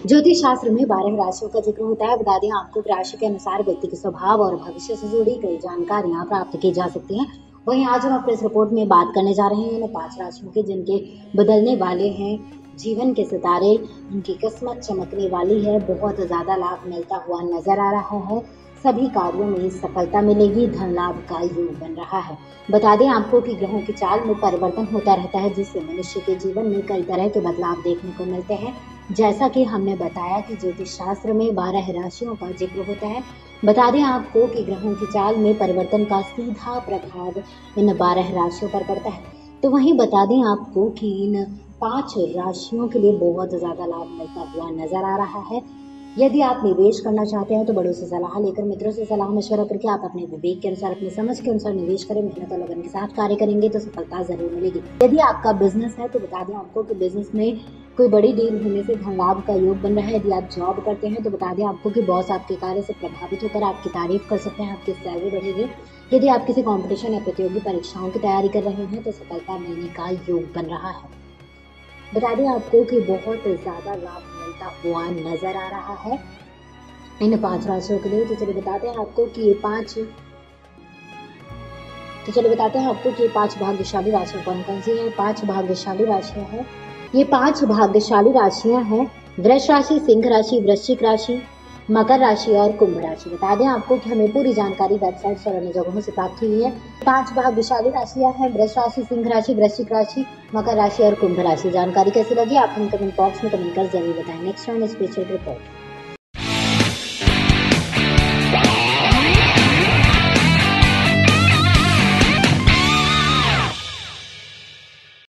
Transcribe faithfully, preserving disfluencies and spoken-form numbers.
ज्योतिष शास्त्र में बारह राशियों का जिक्र होता है। बता दें आपको राशि के अनुसार व्यक्ति के स्वभाव और भविष्य से जुड़ी कई जानकारियां प्राप्त की जा सकती हैं। वहीं आज हम अपने इस रिपोर्ट में बात करने जा रहे हैं इन पांच राशियों के जिनके बदलने वाले हैं जीवन के सितारे, उनकी किस्मत चमकने वाली है, बहुत ज्यादा लाभ मिलता हुआ नजर आ रहा है, सभी कार्यों में सफलता मिलेगी, धन लाभ का योग बन रहा है। बता दें आपको कि ग्रहों की चाल में परिवर्तन होता रहता है जिससे मनुष्य के जीवन में कई तरह के बदलाव देखने को मिलते हैं। जैसा कि हमने बताया कि ज्योतिष शास्त्र में बारह राशियों का जिक्र होता है। बता दें आपको कि ग्रहों की चाल में परिवर्तन का सीधा प्रभाव इन बारह राशियों पर पड़ता है। तो वहीं बता दें आपको कि इन पांच राशियों के लिए बहुत ज्यादा लाभ मिलता हुआ नजर आ रहा है। यदि आप निवेश करना चाहते हैं तो बड़ों से सलाह लेकर, मित्रों से सलाह मशवरा करके आप अपने विवेक के अनुसार, अपनी समझ के अनुसार निवेश करें। मेहनत और लगन के साथ कार्य करेंगे तो सफलता जरूर मिलेगी। यदि आपका बिजनेस है तो बता दें आपको कि बिजनेस में कोई बड़ी डील होने से धन लाभ का योग बन रहा है। यदि आप जॉब करते हैं तो बता दें आपको कि बॉस आपके कार्य से प्रभावित होकर आपकी तारीफ कर सकते हैं, आपकी सैलरी बढ़ेगी। यदि आप किसी कंपटीशन या प्रतियोगी परीक्षाओं की तैयारी कर रहे हैं तो सफलता मिलने का योग बन रहा है। बता दें आपको कि बहुत ज्यादा लाभ मिलता हुआ नजर आ रहा है इन पांच राशियों के लिए। तो चलिए बताते हैं आपको कि ये पांच तो चलिए बताते हैं आपको कि ये पांच भाग्यशाली राशियां कौन कौन सी हैं। पांच भाग्यशाली राशियां हैं ये पांच भाग्यशाली राशियां हैं वृष राशि, सिंह राशि, वृश्चिक राशि, मकर राशि और कुंभ राशि। बता दें आपको कि हमें पूरी जानकारी वेबसाइट और अन्य जगहों से प्राप्त हुई है। पांच भाग्यशाली राशियां हैं वृष राशि, सिंह राशि, वृश्चिक राशि, मकर राशि और कुंभ राशि। जानकारी कैसी लगी आप हमें कमेंट बॉक्स में कमेंट कर जरूर बताएं। Next one special report.